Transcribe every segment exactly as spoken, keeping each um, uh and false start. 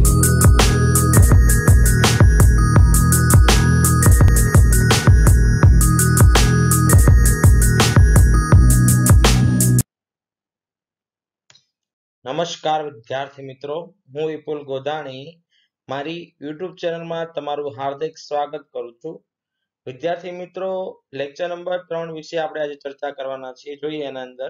નમસ્કાર વિદ્યાર્થી મિત્રો, હું વિપુલ ગોધાણી મારી યુટ્યુબ ચેનલમાં તમારું હાર્દિક સ્વાગત કરું છું. વિદ્યાર્થી મિત્રો, લેક્ચર નંબર ત્રણ વિશે આપણે આજે ચર્ચા કરવાના છીએ. જોઈએ એના અંદર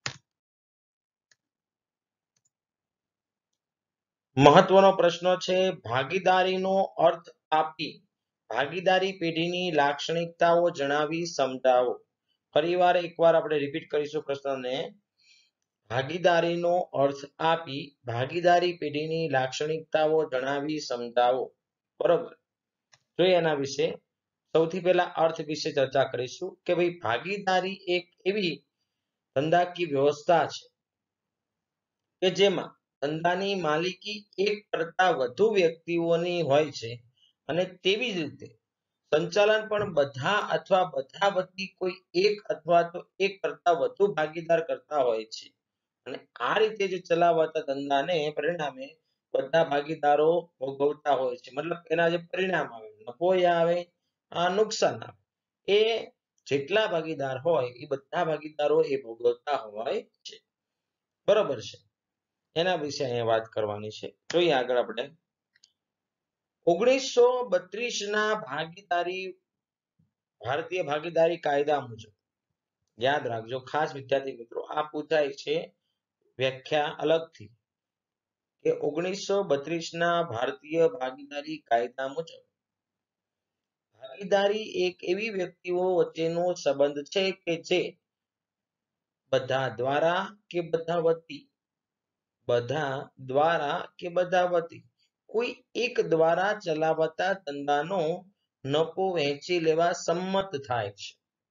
મહત્વનો પ્રશ્ન છે, ભાગીદારીનો અર્થ આપી ભાગીદારી પેઢીની લાક્ષણિકતાઓ જણાવી સમજાવો. ફરીવાર એકવાર આપણે રિપીટ કરીશું પ્રશ્નને. ભાગીદારીનો અર્થ આપી ભાગીદારી પેઢીની લાક્ષણિકતાઓ જણાવી સમજાવો. બરોબર. જોઈએ એના વિશે. સૌથી પહેલા અર્થ વિશે ચર્ચા કરીશું કે ભાઈ ભાગીદારી એક એવી ધંધાકીય વ્યવસ્થા છે કે જેમાં ધંધાની માલિકી એક કરતા વધુ વ્યક્તિઓની હોય છે અને તેવી જ રીતે સંચાલન પણ બધા અથવા બધા વતી કોઈ એક અથવા તો એક કરતા વધુ ભાગીદાર કરતા હોય છે. અને આ રીતે જે ચલાવતા ધંધાને પરિણામે બધા ભાગીદારો ભોગવતા હોય છે. મતલબ એના જે પરિણામ આવે, નફો આવે, આ નુકસાન આવે, એ જેટલા ભાગીદાર હોય એ બધા ભાગીદારો એ ભોગવતા હોય છે. બરોબર છે. એના વિશે અહીંયા વાત કરવાની છે. જોઈએ આગળ આપણે. ઓગણીસો બત્રીસ ના ભાગીદારી ભારતીય ભાગીદારી કાયદા મુજબ, યાદ રાખજો ખાસ વિદ્યાર્થી મિત્રો, આ પૂછાય છે વ્યાખ્યા અલગથી કે ઓગણીસો બત્રીસ ના ભારતીય ભાગીદારી કાયદા મુજબ ભાગીદારી એક એવી વ્યક્તિઓ વચ્ચેનો સંબંધ છે કે જે બધા દ્વારા કે બધા વતી બધા દ્વારા કે બધા વતી કોઈ એક દ્વારા ચલાવતા ધંધાનો નફો વહેંચી લેવા સંમત થાય છે.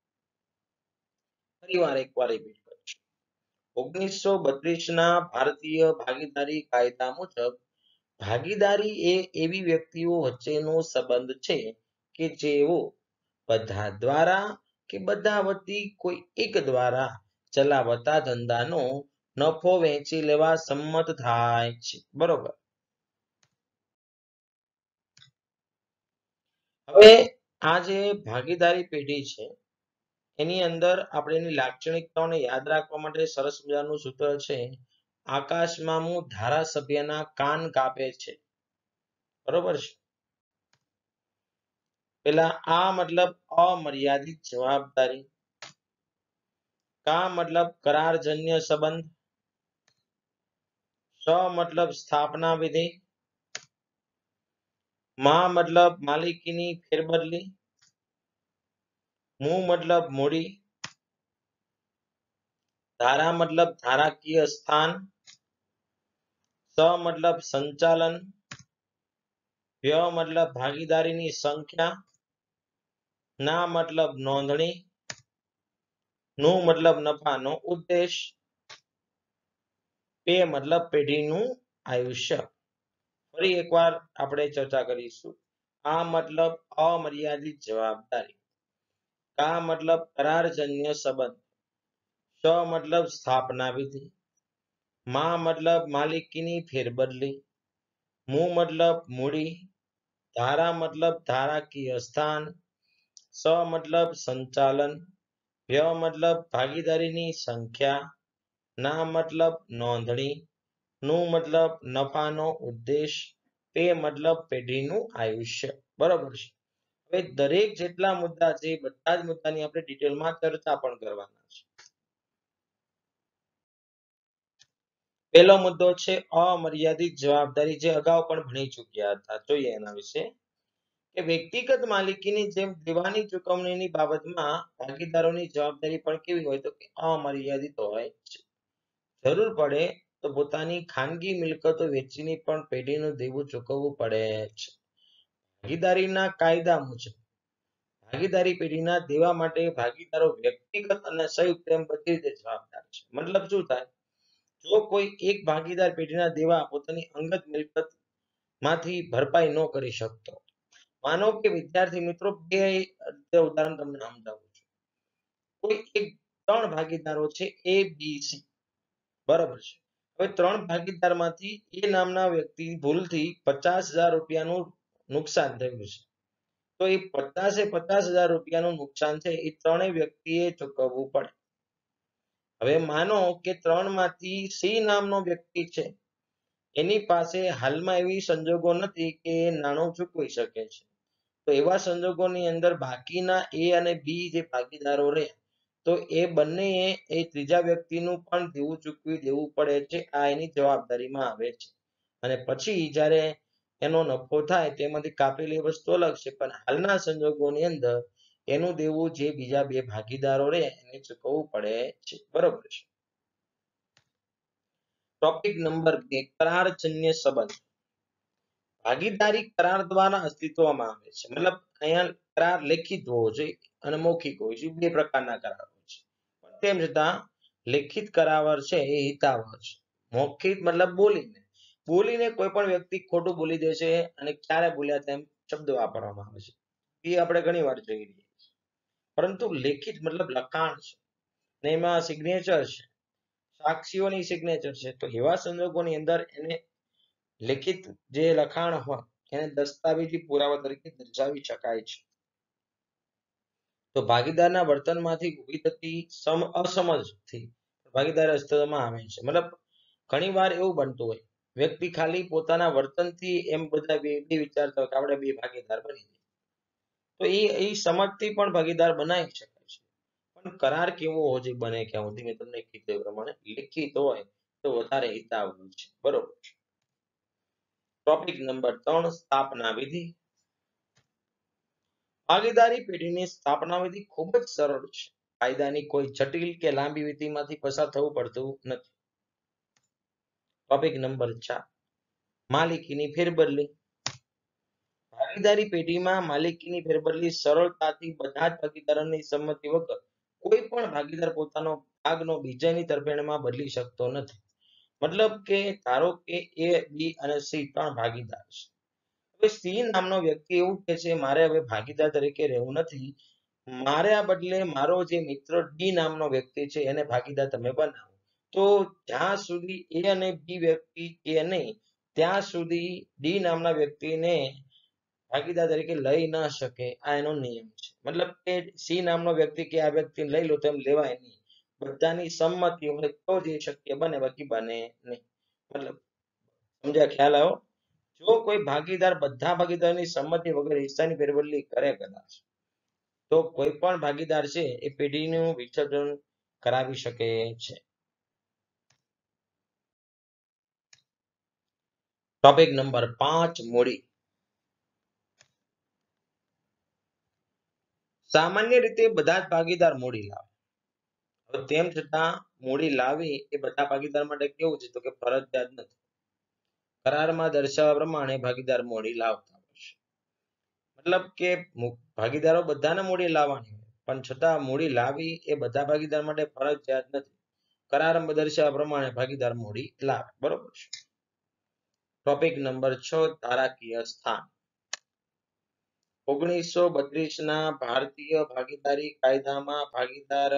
ફરીવાર એકવાર રિપીટ કરીશું. ઓગણીસો બત્રીસ ના ભારતીય ભાગીદારી કાયદા મુજબ ભાગીદારી એ એવી વ્યક્તિઓ વચ્ચેનો સંબંધ છે કે જેઓ બધા દ્વારા કે બધા વતી કોઈ એક દ્વારા ચલાવતા ધંધાનો નફો વહેંચી લેવા સંમત થાય છે. બરોબર. હવે આ જે ભાગીદારી પેઢી છે એની અંદર આપણે એની લાક્ષણિકતાઓને યાદ રાખવા માટે સરસ મજાનું સૂત્ર છે, આકાશમાં હું ધારાસભ્યના કાન કાપે છે. બરોબર છે. પેલા આ મતલબ અમર્યાદિત જવાબદારી, કા મતલબ કરારજન્ય સંબંધ, સ મતલબ સ્થાપના વિધિ, મા મતલબ માલિકીની ફેરબદલી, મુ મતલબ મૂડી, ધારા મતલબ ધારાકીય સ્થાન, સ મતલબ સંચાલન, વ્ય મતલબ ભાગીદારીની સંખ્યા, ના મતલબ નોંધણી, નું મતલબ નફાનો ઉદ્દેશ, પે મતલબ પેઢીનું આયુષ્ય. ફરી એકવાર આપણે ચર્ચા કરીશું. આ મતલબ અમર્યાદિત જવાબદારી, કા મતલબ કરારજન્ય સંબંધ, સ મતલબ સ્થાપના વિધિ, મા મતલબ માલિકીની ફેરબદલી, મુ મતલબ મૂડી, ધારા મતલબ ધારાકીય સ્થાન, સ મતલબ સંચાલન, વ્ય મતલબ ભાગીદારીની સંખ્યા, ના મતલબ નોંધણી, નું મતલબ નફાનો ઉદ્દેશ, પે મતલબ પેઢીનું આયુષ્ય. બરોબર છે. હવે દરેક જેટલા મુદ્દા છે બધા જ મુદ્દાની આપણે ડિટેલમાં ચર્ચા પણ કરવાના છે. પહેલો મુદ્દો છે અમર્યાદિત જવાબદારી, જે અગાઉ પણ ભણી ચૂક્યા હતા. જોઈએ એના વિશે કે વ્યક્તિગત માલિકીની જેમ દેવાની ચૂકવણીની બાબતમાં ભાગીદારોની જવાબદારી પણ કેવી હોય તો કે અમર્યાદિત હોય છે. જરૂર પડે તો પોતાની ખાનગી મિલકતો વેચીને પણ પેઢીનું દેવું ચૂકવવું પડે છે. ભાગીદારીના કાયદા મુજબ ભાગીદારી પેઢીના દેવા માટે ભાગીદારો વ્યક્તિગત અને સંયુક્ત એમ બધી રીતે જવાબદાર છે. મતલબ શું થાય, જો કોઈ એક ભાગીદાર પેઢીના દેવા પોતાની અંગત મિલકત માંથી ભરપાઈ ન કરી શકતો, માનો કે વિદ્યાર્થી મિત્રો બે ઉદાહરણ તમને સમજાવું છું. કોઈ એક ત્રણ ભાગીદારો છે એ બી સી. બરોબર છે. હવે ત્રણ ભાગીદારમાંથી એ નામના વ્યક્તિ ભૂલથી પચાસ હજાર રૂપિયાનું નુકસાન થયું છે, તો એ પચાસે પચાસ હજાર રૂપિયાનું નુકસાન છે એ ત્રણેય વ્યક્તિએ ચૂકવવું પડે. હવે માનો કે ત્રણ માંથી સી નામનો વ્યક્તિ છે, એની પાસે હાલમાં એવી સંજોગો નથી કે એ નાણું ચૂકવી શકે છે, તો એવા સંજોગોની અંદર બાકીના એ અને બી જે ભાગીદારો રહે, તો એ બંને એ ત્રીજા વ્યક્તિનું પણ દેવું ચૂકવી દેવું પડે છે. આ એની જવાબદારીમાં આવે છે. અને પછી જ્યારે એનો નફો થાય તેમાંથી કાપેલી વસ્તુ અલગ છે, પણ હાલના સંજોગોની અંદર એનું દેવું જે બીજા બે ભાગીદારો રહે એને ચૂકવવું પડે છે. બરોબર છે. ટોપિક નંબર બે, કરારજન્ય સંબંધ. ભાગીદારી કરાર દ્વારા અસ્તિત્વમાં આવે છે. મતલબ અહીંયા કરાર લેખિત હોવો જોઈએ અને મૌખિક હોવો જોઈએ, બે પ્રકારના કરાર હોય છે. તેમ છતાં લેખિત કરાર છે એ હિતાવહ છે. મૌખિક મતલબ બોલીને બોલીને કોઈ પણ વ્યક્તિ ખોટું બોલી દે છે અને ક્યારે બોલ્યા તેમ શબ્દ વાપરવામાં આવે છે, એ આપણે ઘણી વાર જોઈ લઈએ છીએ. પરંતુ લેખિત મતલબ લખાણ છે ને એમાં સિગ્નેચર છે, સાક્ષીઓની સિગ્નેચર છે, તો એવા સંજોગોની અંદર એને લેખિત જે લખાણ હોય એને દસ્તાવેજી પુરાવા તરીકે દર્શાવી શકાય છે. તો ભાગીદારના વર્તનમાંથી ઊભી થતી અસમજથી ભાગીદાર અસ્તિત્વમાં આવે છે. મતલબ ઘણી વાર એવું બનતું હોય, વ્યક્તિ ખાલી પોતાના વર્તનથી એમ બધા બે વિચારતા હોય કે આપણે બે ભાગીદાર બની જાય, તો એ એ સમજથી પણ ભાગીદાર બનાવી શકાય છે. પણ કરાર કેવો હોવો જોઈએ બને ક્યાં સુધી મેં તમને કીધું એ પ્રમાણે લિખિત હોય તો વધારે હિતાવહ છે. બરોબર છે. ટોપિક નંબર ત્રણ, સ્થાપના વિધિ. ભાગીદારી પેઢીની સ્થાપના વિધિ ખૂબ જ સરળ છે. કાયદાની કોઈ જટિલ કે લાંબી વિધિમાંથી પસાર થવું પડતું નથી. ટોપિક નંબર ચાર, માલિકીની ફેરબદલી. ભાગીદારી પેઢીમાં માલિકીની ફેરબદલી સરળતાથી બધા જ ભાગીદારોની સંમતિ વગર કોઈ પણ ભાગીદાર પોતાનો ભાગનો બીજાની તરફેણમાં બદલી શકતો નથી. મતલબ કે ધારો કે એ, બી અને સી ત્રણ ભાગીદાર છે. હવે સી નામનો વ્યક્તિ એવું કહે છે મારે હવે ભાગીદાર તરીકે રહેવું નથી, મારે આ બદલે મારો જે મિત્ર ડી નામનો વ્યક્તિ છે એને ભાગીદાર તમે બનાવો. તો જ્યાં સુધી એ અને બી વ્યક્તિ કે નહીં ત્યાં સુધી ડી નામના વ્યક્તિને ભાગીદાર તરીકે લઈ ન શકે. આ એનો નિયમ છે. મતલબ કે સી નામનો વ્યક્તિ કે આ વ્યક્તિને લઈ લો તેમ લેવાય નહીં, બધાની સંમતિ હોય તો જ એ શક્ય બને, બાકી બને નહીં. મતલબ સમજ્યા? ખ્યાલ આવ્યો? જો કોઈ ભાગીદાર બધા ભાગીદારની સંમતિ વગર હિસ્સાની ફેરબદલી કરે કદાચ, તો કોઈ પણ ભાગીદાર છે એ પેઢીનું વિસર્જન કરાવી શકે છે. ટોપિક નંબર પાંચ, મૂડી. સામાન્ય રીતે બધા જ ભાગીદાર મૂડી લાવે. હવે તેમ છતાં મૂડી લાવી એ બધા ભાગીદાર માટે કેવું છે તો કે ફરજિયાત નથી. કરારમાં દર્શાવ્યા પ્રમાણે ભાગીદાર મૂડી લાવતા હોય છે. મતલબ કે ભાગીદારો બધાને મૂડી લાવવાની હોય, પણ છતાં મૂડી લાવી એ બધા ભાગીદાર માટે ફરજિયાત નથી. કરારમાં દર્શાવ્યા પ્રમાણે ભાગીદાર મૂડી લાવે. બરોબર છે. ટોપિક નંબર છ, ધારાકીય સ્થાન. ઓગણીસો બત્રીસ ના ભારતીય ભાગીદારી કાયદામાં ભાગીદાર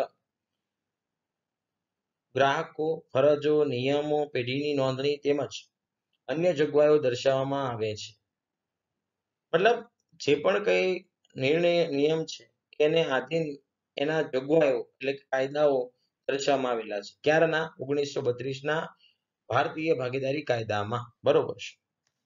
ગ્રાહકો, ફરજો, નિયમો, પેઢીની નોંધણી તેમજ અન્ય જોગવાઈઓ દર્શાવવામાં આવે છે. મતલબ જે પણ કઈ નિર્ણય નિયમ છે એને આધીન એના જોગવાઈઓ એટલે કાયદાઓ દર્શાવવામાં આવેલા છે. ક્યારના? ઓગણીસો બત્રીસ ના ભારતીય ભાગીદારી કાયદામાં. બરોબર છે.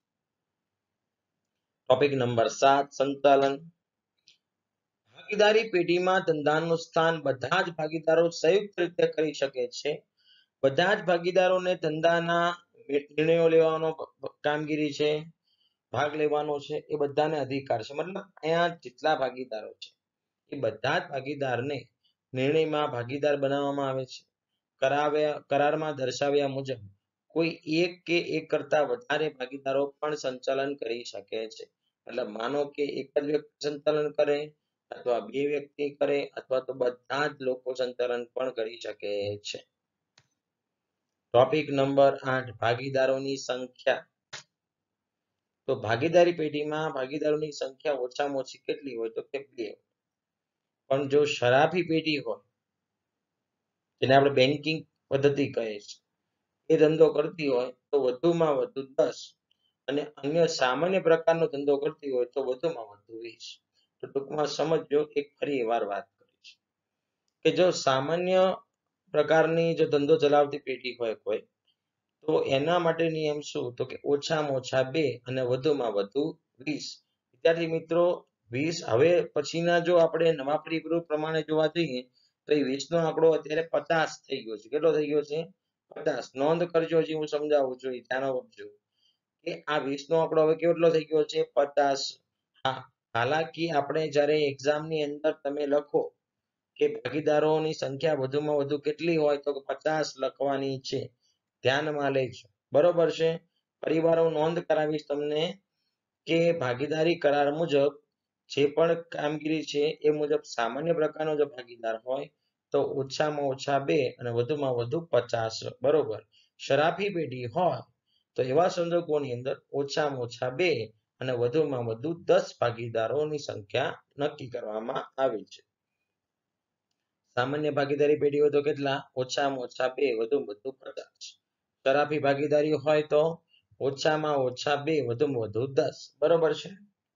ટોપિક નંબર સાત, સંચાલન. ભાગીદારી પેઢીમાં ધંધાનું સ્થાન બધા જ ભાગીદારો સંયુક્ત રીતે કરી શકે છે. બધા જ ભાગીદારોને ધંધાના નિર્ણયો લેવાનો કામગીરી છે, ભાગ લેવાનો છે, એ બધાને અધિકાર છે. મતલબ અહીંયા જેટલા ભાગીદારો છે એ બધા જ ભાગીદારને નિર્ણયમાં ભાગીદાર બનાવવામાં આવે છે. કરાવ્યા કરારમાં દર્શાવ્યા મુજબ કોઈ એક કે એક કરતા વધારે ભાગીદારો પણ સંચાલન કરી શકે છે. મતલબ માનો કે એક જ વ્યક્તિ સંચાલન કરે અથવા બે વ્યક્તિ કરે અથવા તો બધા જ લોકો સંચાલન પણ કરી શકે છે. ટોપિક નંબર આઠ, ભાગીદારોની સંખ્યા. તો ભાગીદારી પેઢીમાં ભાગીદારોની સંખ્યા ઓછામાં ઓછી કેટલી હોય તો કે બે. પણ જો શરાફી પેઢી હોય, જેને આપણે બેન્કિંગ પદ્ધતિ કહે છે, એ ધંધો કરતી હોય તો વધુમાં વધુ દસ અને અન્ય સામાન્ય પ્રકારનો ધંધો કરતી હોય તો વધુમાં વધુ વીસ. તો ટૂંકમાં સમજો, એક ફરી વાર વાત કરીશ કે જો સામાન્ય પ્રકારની જો ધંધો ચલાવતી પેઢી હોય કોઈ, તો એના માટે નિયમ શું? તો કે ઓછામાં ઓછા બે અને વધુમાં વધુ વીસ. વિદ્યાર્થી મિત્રો, વીસ હવે પછીના જો આપણે નવા પરિપૂર્ણ પ્રમાણે જોવા જઈએ તો એ વીસ નો આંકડો અત્યારે પચાસ થઈ ગયો છે. કેટલો થઈ ગયો છે? પચાસ. નોંધ કરજો, હજી હું સમજાવું છું, એ ધ્યાન આપજો કે આ વીસ નો આંકડો હવે કેટલો થઈ ગયો છે? પચાસ. હા, હાલાકી આપણે જ્યારે એક્ઝામની અંદર તમે લખો કે ભાગીદારોની સંખ્યા વધુમાં વધુ કેટલી હોય તો પચાસ લખવાની છે. ધ્યાનમાં લેજો, બરોબર છે? પરિવારો નોંધ કરાવીશ તમને કે ભાગીદારી કરાર મુજબ જે પણ કામગીરી છે એ મુજબ સામાન્ય પ્રકારનો જો ભાગીદાર હોય તો ઓછામાં ઓછા બે અને વધુમાં વધુ પચાસ. બરોબર. શરાફી પેઢી હોય તો એવા સંજોગોની અંદર ઓછામાં ઓછા બે અને વધુમાં વધુ દસ ભાગીદારોની સંખ્યા નક્કી કરવામાં આવી છે. સામાન્ય ભાગીદારી પેઢી હોય તો કેટલા? ઓછામાં ઓછા બે, વધુમાં વધુ પચાસ. શરાફી ભાગીદારી હોય તો ઓછામાં ઓછા બે, વધુમાં વધુ દસ. બરોબર છે?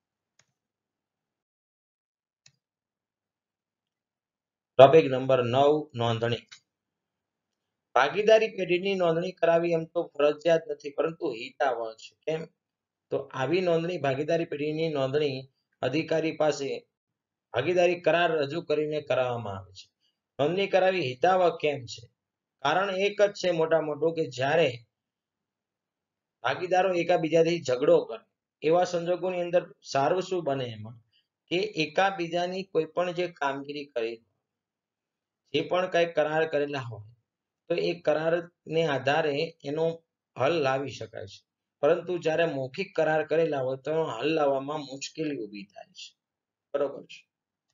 ટોપિક નંબર નવ, નોંધણી. ભાગીદારી પેઢીની નોંધણી કરાવી એમ તો ફરજિયાત નથી, પરંતુ હિતાવહ છે. કેમ? તો આવી નોંધણી, ભાગીદારી પેઢીની નોંધણી અધિકારી પાસે ભાગીદારી કરાર રજૂ કરીને કરાવવામાં આવે છે. નોંધણી કરાવી હિતાવહ કેમ છે? કારણ એક જ છે મોટા મોટું કે જ્યારે ભાગીદારો એકાબીજાથી ઝઘડો કરે એવા સંજોગોની અંદર સારું શું બને એમાં કે એકાબીજાની કોઈ પણ જે કામગીરી કરી, જે પણ કઈ કરાર કરેલા હોય તો એ કરારને આધારે એનો હલ લાવી શકાય છે. પરંતુ જ્યારે મૌખિક કરાર કરેલા હોય તો હલ લાવવામાં મુશ્કેલી ઊભી થાય છે. બરોબર છે?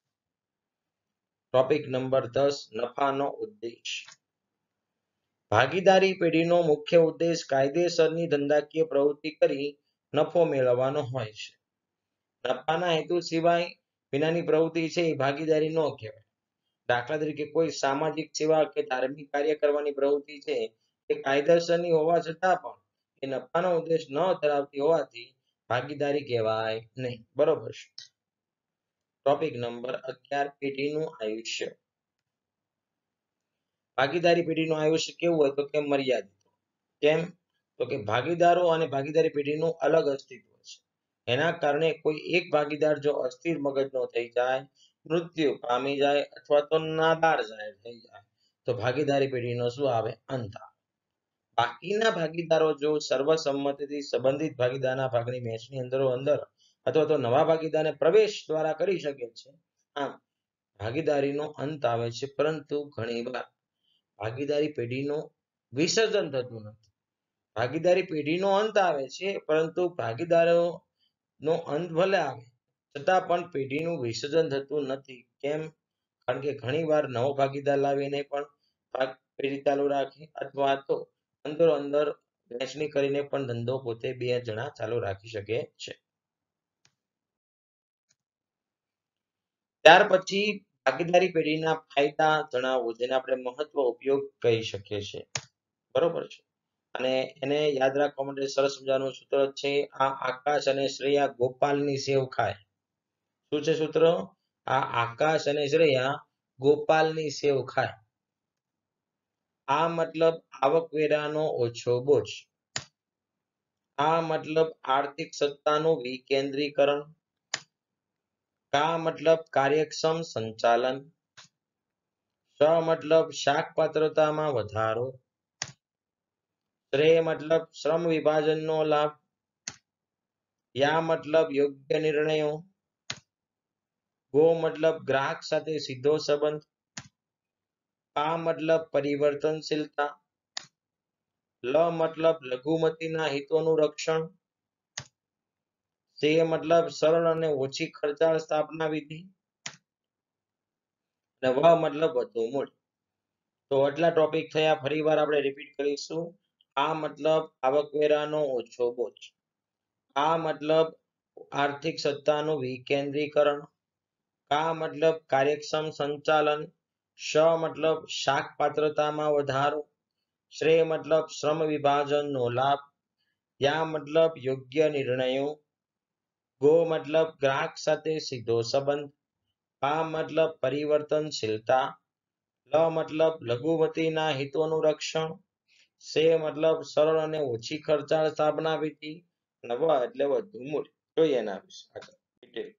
ટોપિક નંબર દસ, નફાનો ઉદ્દેશ. ભાગીદારી પેઢીનો મુખ્ય ઉદ્દેશ કાયદેસરની ધંધાકીય પ્રવૃત્તિ કરી નફો મેળવવાનો હોય છે. નફાના હેતુ સિવાય વિનાની પ્રવૃત્તિ છે એ ભાગીદારી ન કહેવાય. દાખલા તરીકે કોઈ સામાજિક સેવા કે ધાર્મિક કાર્ય કરવાની પ્રવૃત્તિ છે એ કાયદેસરની હોવા છતાં પણ એ નફાનો ઉદ્દેશ ન ધરાવતી હોવાથી ભાગીદારી કહેવાય નહીં. બરોબર છે? ટોપિક નંબર અગિયાર, પેઢીનું આયુષ્ય. ભાગીદારી પેઢીનું આયુષ્ય કેવું હોય તો કે મર્યાદિત. કેમ? તો કે ભાગીદારો અને ભાગીદારી પેઢીનું અલગ અસ્તિત્વ છે. એના કારણે કોઈ એક ભાગીદાર જો અસ્થિર મગજનો થઈ જાય, મૃત્યુ પામી જાય અથવા તો નાદાર જાહેર થઈ જાય તો ભાગીદારી પેઢીનો શું આવે? અંત આવે. બાકીના ભાગીદારો જો સર્વસંમતિથી સંબંધિત ભાગીદારના ભાગની વહેંચણી અંદરો અંદર અથવા તો નવા ભાગીદારને પ્રવેશ દ્વારા કરી શકે છે, આમ ભાગીદારીનો અંત આવે છે. પરંતુ ઘણીવાર ભાગીદારી પેઢીનું વિસર્જન થતું નથી. ભાગીદારી પેઢીનો અંત આવે છે, પરંતુ ભાગીદારોનો અંત ભલે આવે છતાં પણ પેઢીનું વિસર્જન થતું નથી. કેમ? કારણ કે ઘણીવાર નવો ભાગીદાર લાવીને પણ ભાગ પેઢી ચાલુ રાખે અથવા તો અંદરો અંદર વહેંચણી કરીને પણ ધંધો પોતે બે જણા ચાલુ રાખી શકે છે. ત્યાર પછી ભાગીદારી પેઢીના ફાયદા જણાવો, જેને આપણે મહત્વ ઉપયોગ કહી શકીએ છીએ. બરોબર છે? અને એને યાદ રાખવા માટે સરસ મજાનું સૂત્ર છે, આ આકાશ અને શ્રેયા ગોપાલની સેવ ખાય. શું છે સૂત્ર? આ આકાશ અને શ્રેયા ગોપાલની સેવ ખાય. આ મતલબ આવકવેરાનો ઓછો બોજ. આ મતલબ આર્થિક સત્તાનું વિકેન્દ્રીકરણ. કા મતલબ કાર્યક્ષમ સંચાલન. શ મતલબ શાક પાત્રતામાં વધારો. શ્રેય મતલબ શ્રમ વિભાજનનો લાભ. યા મતલબ યોગ્ય નિર્ણયો. ગો મતલબ ગ્રાહક સાથે સીધો સંબંધ. આ મતલબ પરિવર્તનશીલતા. લ મતલબ લઘુમતીના હિતોનું રક્ષણ. તે મતલબ સરળ અને ઓછી ખર્ચાળ સ્થાપના વિધિ. અને વ મતલબ વધુ મૂળ. તો આટલા ટોપિક થયા. ફરીવાર આપણે રિપીટ કરીશું. આ મતલબ આવકવેરાનો ઓછો બોજ. આ મતલબ આર્થિક સત્તાનું વિકેન્દ્રીકરણ. કા મતલબ કાર્યક્ષમ સંચાલન. શ મતલબ શાક પાત્રતામાં વધારો. શ્રેય મતલબ શ્રમ વિભાજનનો લાભ, યા મતલબ યોગ્ય નિર્ણયો, ગો મતલબ ગ્રાહક સાથે સીધો સંબંધ, પા મતલબ પરિવર્તનશીલતા, લ મતલબ લઘુમતીના હિતોનું રક્ષણ, સે મતલબ સરળ અને ઓછી ખર્ચાળ સ્થાપના પેઢી, અને વ એટલે વધુ મૂલ્ય. જોઈએ એના વિશે આગળ.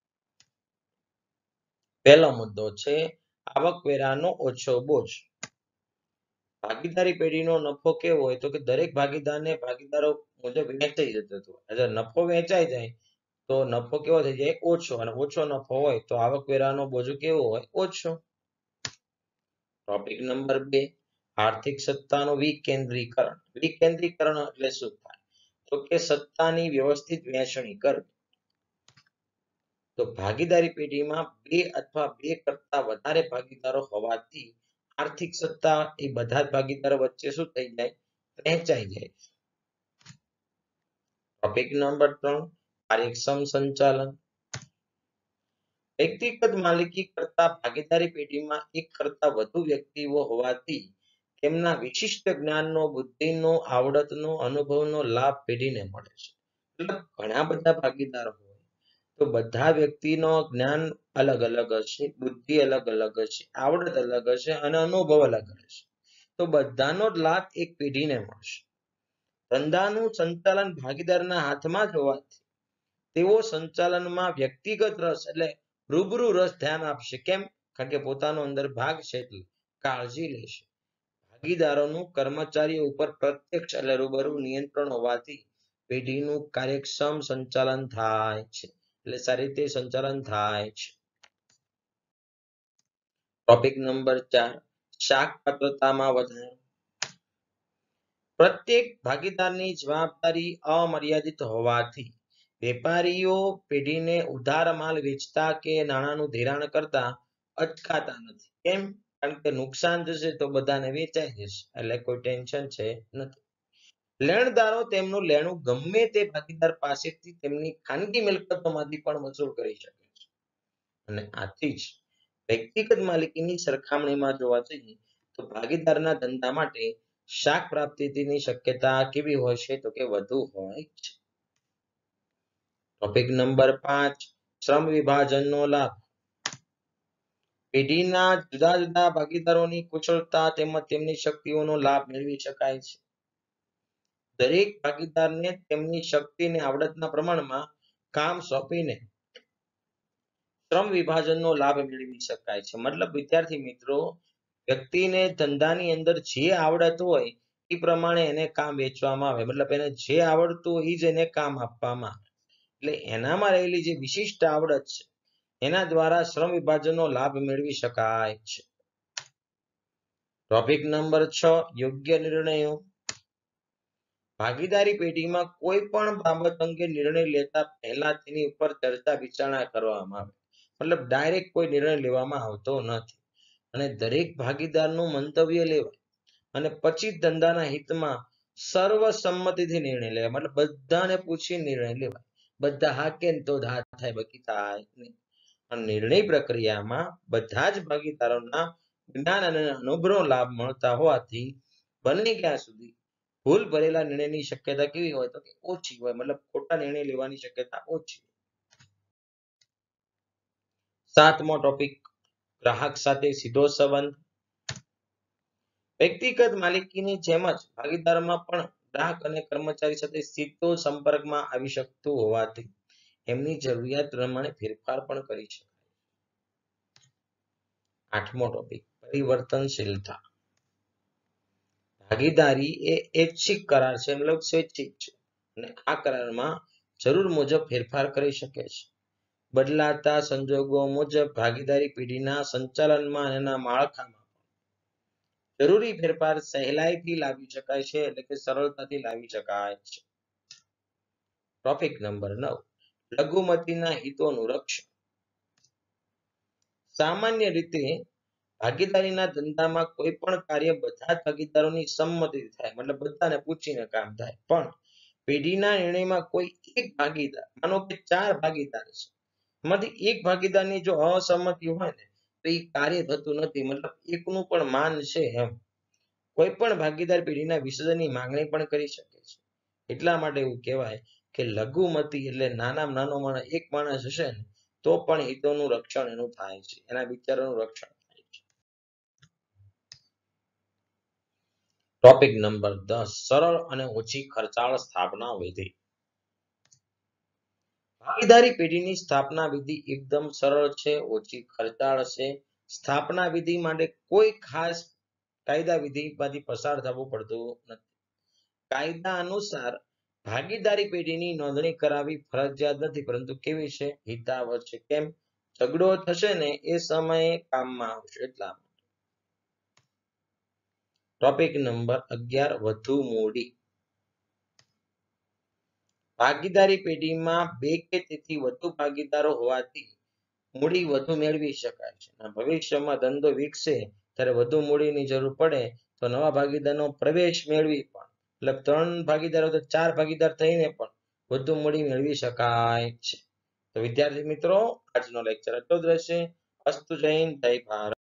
પહેલો મુદ્દો છે આવકવેરાનો ઓછો બોજ. ભાગીદારી પેઢીનો નફો કેવો હોય તો કે દરેક ભાગીદારને ભાગીદારો મુજબ વહેંચાઈ જતો હતો. એટલે નફો વહેંચાઈ જાય તો નફો કેવો થઈ જાય? ઓછો. અને ઓછો નફો હોય તો આવકવેરાનો બોજો કેવો હોય? ઓછો. ટોપિક નંબર બે, આર્થિક સત્તાનું વિકેન્દ્રીકરણ. વિકેન્દ્રીકરણ એટલે શું થાય? તો કે સત્તાની વ્યવસ્થિત વહેંચણી કરવી. તો ભાગીદારી પેઢીમાં બે અથવા બે કરતા વધારે ભાગીદારો હોવાથી આર્થિક સત્તા એ બધા જ ભાગીદારો વચ્ચે શું થઈ જાય? વહેંચાઈ જાય. ટોપિક નંબર ત્રણ, કાર્યક્ષમ સંચાલન. વ્યક્તિગત માલિકી કરતા ભાગીદારી પેઢીમાં એક કરતા વધુ વ્યક્તિઓ હોવાથી તેમના વિશિષ્ટ જ્ઞાનનો, બુદ્ધિનો, આવડતનો, અનુભવનો લાભ પેઢીને મળે છે. એટલે ઘણા બધા ભાગીદારો હોય તો બધા વ્યક્તિનો જ્ઞાન અલગ અલગ હશે, બુદ્ધિ અલગ અલગ હશે, આવડત અલગ હશે અને અનુભવ અલગ હશે. તો બધાનો જ લાભ એક પેઢીને મળશે. ધંધાનું સંચાલન ભાગીદારના હાથમાં જ હોવાથી તેઓ સંચાલનમાં વ્યક્તિગત રસ એટલે રૂબરૂ રસ ધ્યાન આપશે. કેમ? કારણ કે પોતાનો અંદર ભાગ છે એટલે કાળજી લેશે. ભાગીદારોનું કર્મચારીઓ ઉપર પ્રત્યક્ષ એટલે રૂબરૂ નિયંત્રણ હોવાથી પેઢીનું કાર્યક્ષમ સંચાલન થાય છે. એટલે સારી રીતે સંચાલન થાય છે. ટોપિક નંબર ચાર, શાક પાત્રતામાં વધારો. પ્રત્યેક ભાગીદારની જવાબદારી અમર્યાદિત હોવાથી વેપારીઓ પેઢીને ઉધાર માલ વેચતા કે નાણાંનું ધિરાણ કરતા અચકાતા નથી. કેમ? કારણ કે નુકસાન જશે તો બધાને વેચાઈ જશે એટલે કોઈ ટેન્શન છે નથી. લેણદારો તેમનું લેણું ગમે તે ભાગીદાર પાસેથી તેમની ખાનગી મિલકતોમાંથી પણ વસૂલ કરી શકે છે. અને આથી જ વ્યક્તિગત માલિકીની સરખામણીમાં જોવા જઈએ તો ભાગીદારના ધંધા માટે શાક પ્રાપ્તિની શક્યતા કેવી હોય છે? તો કે વધુ હોય છે. ટોપિક નંબર પાંચ, શ્રમ વિભાજનનો લાભ. પેઢીના જુદા જુદા ભાગીદારોની કુશળતા તેમજ તેમની શક્તિઓનો લાભ મેળવી શકાય છે. દરેક ભાગીદારને તેમની શક્તિ અને આવડતના પ્રમાણમાં કામ સોંપીને શ્રમ વિભાજનનો લાભ મેળવી શકાય છે. મતલબ વિદ્યાર્થી મિત્રો, વ્યક્તિને ધંધાની અંદર જે આવડત હોય એ પ્રમાણે એને કામ વેચવામાં આવે. મતલબ એને જે આવડતું હોય એ જ એને કામ આપવામાં આવે. એટલે એનામાં રહેલી જે વિશિષ્ટ આવડત છે એના દ્વારા શ્રમ વિભાજનનો લાભ મેળવી શકાય છે. ટોપિક નંબર છ, યોગ્ય નિર્ણયો. ભાગીદારી પેઢીમાં કોઈ પણ બાબત અંગે નિર્ણય લેતા પહેલા તેની ઉપર ચર્ચા વિચારણા કરવામાં આવે. મતલબ ડાયરેક્ટ કોઈ નિર્ણય લેવામાં આવતો નથી અને દરેક ભાગીદારનું મંતવ્ય લેવાય અને પછી ધંધાના હિતમાં સર્વસંમતિથી નિર્ણય લેવાય. મતલબ બધાને પૂછી નિર્ણય લેવાય. બધા હા કે તો જ હા થાય, બાકી થાય નહીં. અને નિર્ણય પ્રક્રિયામાં બધા જ ભાગીદારોના જ્ઞાન અને અનુભવનો લાભ મળતા હોવાથી બને ત્યાં સુધી ભૂલ ભરેલા નિર્ણયની શક્યતા કેવી હોય? તો કે ઓછી હોય. મતલબ ખોટા નિર્ણય લેવાની શક્યતા ઓછી. સાતમો ટોપિક, ગ્રાહક સાથે સીધો સંબંધ. વ્યક્તિગત માલિકીની જેમ જ ભાગીદારમાં પણ ગ્રાહક અને કર્મચારી સાથે સીધો સંપર્કમાં આવી શકતું હોવાથી એમની જરૂરિયાત પ્રમાણે ફેરફાર પણ કરી શકાય. આઠમો ટોપિક, પરિવર્તનશીલતા. ભાગીદારી એ ઐચ્છિક કરાર છે, મતલબ સ્વૈચ્છિક છે અને આ કરારમાં જરૂર મુજબ ફેરફાર કરી શકે છે. બદલાતા સંજોગો મુજબ ભાગીદારી પેઢીના સંચાલનમાં અને એના માળખામાં જરૂરી ફેરફાર સહેલાઈથી લાવી શકાય છે, એટલે કે સરળતાથી લાવી શકાય છે. ટોપિક નંબર નવ, લઘુમતીના હિતોનું રક્ષણ. સામાન્ય રીતે ભાગીદારીના ધંધામાં કોઈ પણ કાર્ય બધા ભાગીદારોની સંમતિથી થાય, મતલબ બધાને પૂછીને કામ થાય. પણ પેઢીના નિર્ણયમાં કોઈ એક ભાગીદાર, માનો કે ચાર ભાગીદાર છે, એમાંથી એક ભાગીદારની જો અસંમતિ હોય ને તો એ કાર્ય થતું નથી. મતલબ એકનું પણ માન છે એમ. કોઈ પણ ભાગીદાર પેઢીના વિસર્જનની માંગણી પણ કરી શકે છે. એટલા માટે એવું કહેવાય કે લઘુમતી એટલે નાનામાં નાનો માણસ એક માણસ હશે ને તો પણ હિતોનું રક્ષણ એનું થાય છે, એના વિચારોનું રક્ષણ થાય છે. ટોપિક નંબર દસ, સરળ અને ઓછી ખર્ચાળ સ્થાપના વિધિ. ભાગીદારી પેઢીની સ્થાપના વિધિ એકદમ સરળ છે, ઓછી ખર્ચાળ છે. સ્થાપના વિધિ માટે કોઈ ખાસ કાયદા વિધિમાંથી પસાર થવું પડતું નથી. કાયદા અનુસાર ભાગીદારી પેઢીની નોંધણી કરાવી ફરજિયાત નથી, પરંતુ કેવી છે? હિતાવહ છે. કેમ? ઝઘડો થશે ને એ સમયે કામમાં આવશે એટલા. ટોપિક નંબર અગિયાર, વધુ મૂડી. ભાગીદારી પેઢીમાં બે કે તેથી વધુ ભાગીદારો હોવાથી મૂડી વધુ મેળવી શકાય છે. ભવિષ્યમાં ધંધો વિકસે ત્યારે વધુ મૂડીની જરૂર પડે તો નવા ભાગીદારનો પ્રવેશ મેળવી પણ એટલે ત્રણ ભાગીદારો તો ચાર ભાગીદાર થઈને પણ વધુ મૂડી મેળવી શકાય છે. તો વિદ્યાર્થી મિત્રો, આજનો લેક્ચર એટલો જ રહેશે. અસ્તુ જય હિન્દ, જય ભારત.